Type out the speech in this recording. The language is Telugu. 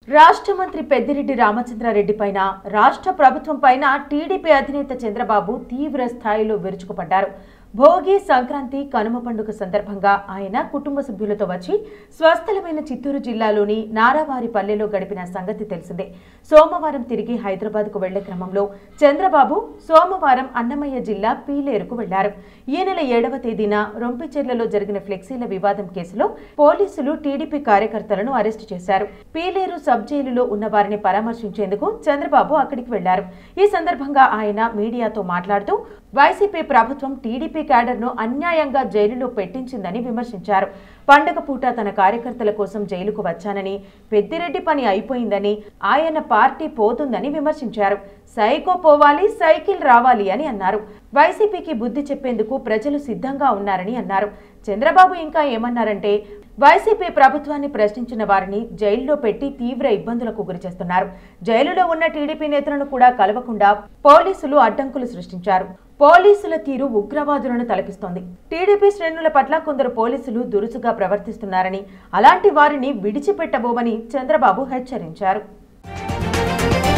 రాష్ట్ర మంత్రి పెద్దిరెడ్డి రామచంద్రారెడ్డి పైన రాష్ట్ర ప్రభుత్వం పైన టీడీపీ అధినేత చంద్రబాబు తీవ్ర స్థాయిలో విరుచుకుపడ్డారు. భోగి, సంక్రాంతి, కనుమ పండుగ సందర్భంగా ఆయన కుటుంబ సభ్యులతో వచ్చి స్వస్థలమైన చిత్తూరు జిల్లాలోని నారావారిపల్లెలో గడిపిన సంగతి తెలిసిందే. సోమవారం తిరిగి హైదరాబాద్కు వెళ్లే క్రమంలో చంద్రబాబు సోమవారం అన్నమయ్య జిల్లా పీలేరుకు వెళ్లారు. ఈ నెల 7వ తేదీన రొంపిచెర్లలో జరిగిన ఫ్లెక్సీల వివాదం కేసులో పోలీసులు టీడీపీ కార్యకర్తలను అరెస్టు చేశారు. పీలేరు సబ్ జైలులో ఉన్న వారిని పరామర్శించేందుకు చంద్రబాబు అక్కడికి వెళ్లారు. ఈ సందర్భంగా ఆయన మీడియాతో మాట్లాడుతూ వైసీపీ ప్రభుత్వం టీడీపీ క్యాడర్ను అన్యాయంగా జైలులో పెట్టించిందని విమర్శించారు. పండగ పూట తన కార్యకర్తల కోసం జైలుకు వచ్చానని, పెద్దిరెడ్డి పని అయిపోయిందని, ఆయన పార్టీ పోతుందని విమర్శించారు. సైకో పోవాలి, సైకిల్ రావాలి అని అన్నారు. వైసీపీకి బుద్ధి చెప్పేందుకు ప్రజలు సిద్ధంగా ఉన్నారని అన్నారు. చంద్రబాబు ఇంకా ఏమన్నారంటే, వైసీపీ ప్రభుత్వాన్ని ప్రశ్నించిన వారిని జైల్లో పెట్టి తీవ్ర ఇబ్బందులకు గురిచేస్తున్నారు. జైలులో ఉన్న టీడీపీ నేతలను కూడా కలవకుండా పోలీసులు అడ్డంకులు సృష్టించారు. పోలీసుల తీరు ఉగ్రవాదులను తలపిస్తోంది. టీడీపీ శ్రేణుల పట్ల కొందరు పోలీసులు దురుసుగా ప్రవర్తిస్తున్నారని, అలాంటి వారిని విడిచిపెట్టబోమని చంద్రబాబు హెచ్చరించారు.